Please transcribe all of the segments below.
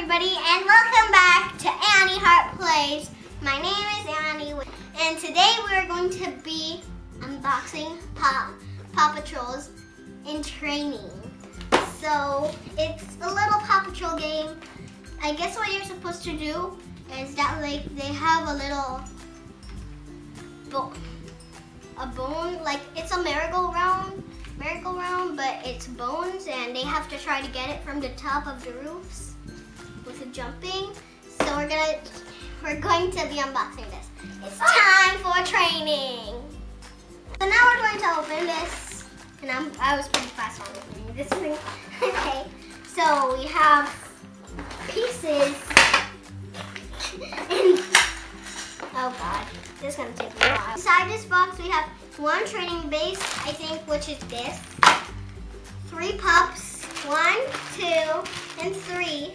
everybody, and welcome back to Annie Heart Plays. My name is Annie, and today we're going to be unboxing Paw Patrols in training. So it's a little Paw Patrol game. I guess what you're supposed to do is that they have a little bone, like it's a merry-go-round, but it's bones, and they have to try to get it from the top of the roofs with the jumping. So we're going to be unboxing this. It's time for training. So now we're going to open this, and I was pretty fast on opening this thing. Okay, so we have pieces. Oh God, this is gonna take a while. Inside this box we have one training base, I think, which is this. 3 pups, 1, 2, and 3.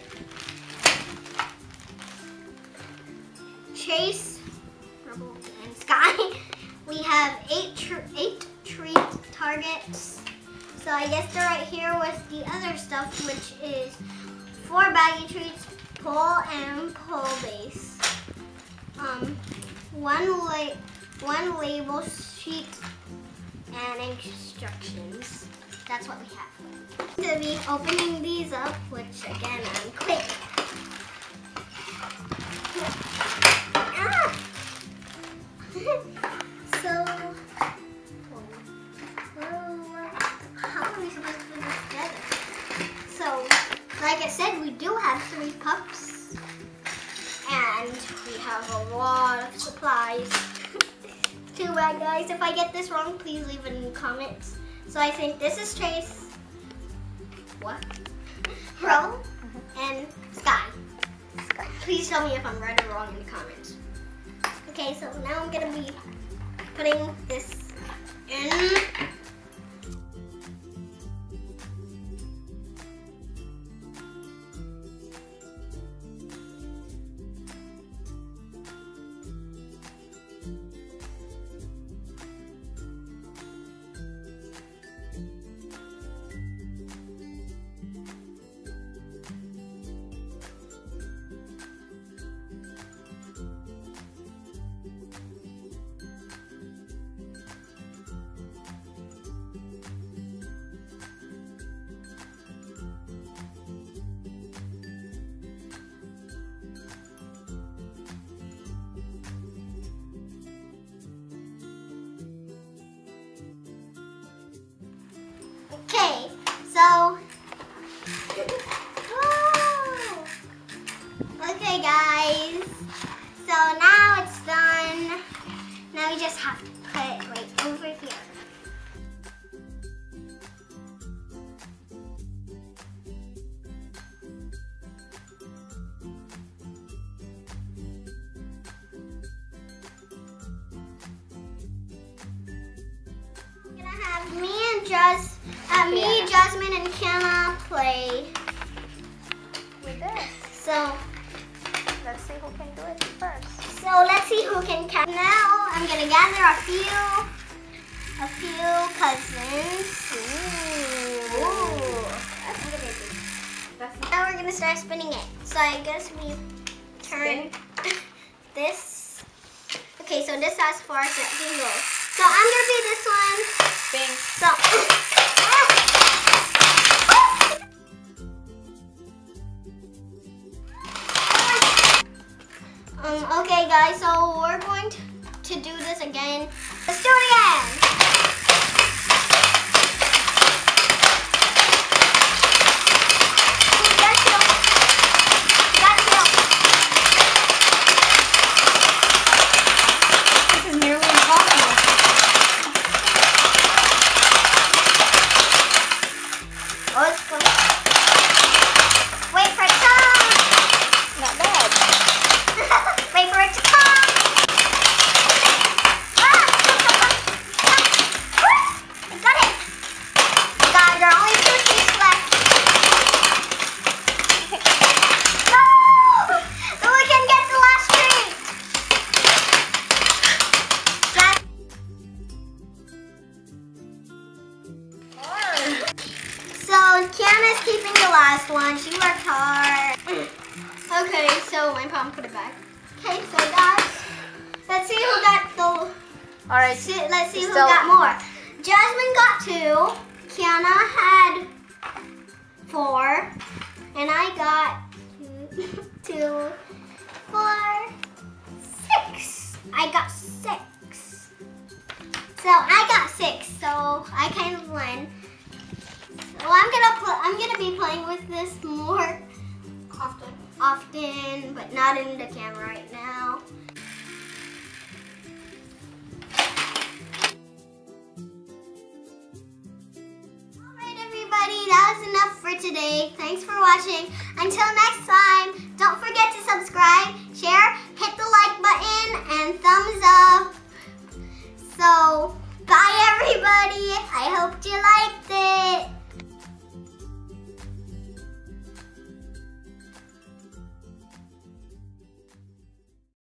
Chase, Rubble and Skype. We have 8 treat targets. So I guess they're right here with the other stuff, which is 4 baggy treats, pull and pull base. One label sheet and instructions. That's what we have. To be opening these up, which again I'm quick. So how are we supposed to put this together? So, like I said, we do have 3 pups, and we have a lot of supplies. Too bad, guys. If I get this wrong, please leave it in the comments. So I think this is Chase, Rubble, and Sky. Please tell me if I'm right or wrong in the comments. Okay, so now I'm gonna be putting this in. Okay, so, okay guys, so now it's done. Now we just have to put it right over here. I'm gonna have me, Jasmine, and Kenna play with this. So let's see who can do it first. So let's see who can catch. Now I'm gonna gather a few cousins. Ooh. Now we're gonna start spinning it. So I guess we turn this. Okay, so this has 4 singles. So I'm gonna be this one. Spin. So. Okay guys, so we're going to do this again. Let's do it again. This is nearly impossible. Oh, it's going. Wait for it to come. Not bad. Wait for it to come. No, my mom put it back. Okay, so guys, let's see who got the. All right. Let's see who got more. Jasmine got 2. Kiana had 4, and I got 2, 4, 6. I got 6. So I got 6. So I kind of win. So I'm gonna be playing with this more often, but not in the camera right now. Alright everybody, that was enough for today. Thanks for watching. Until next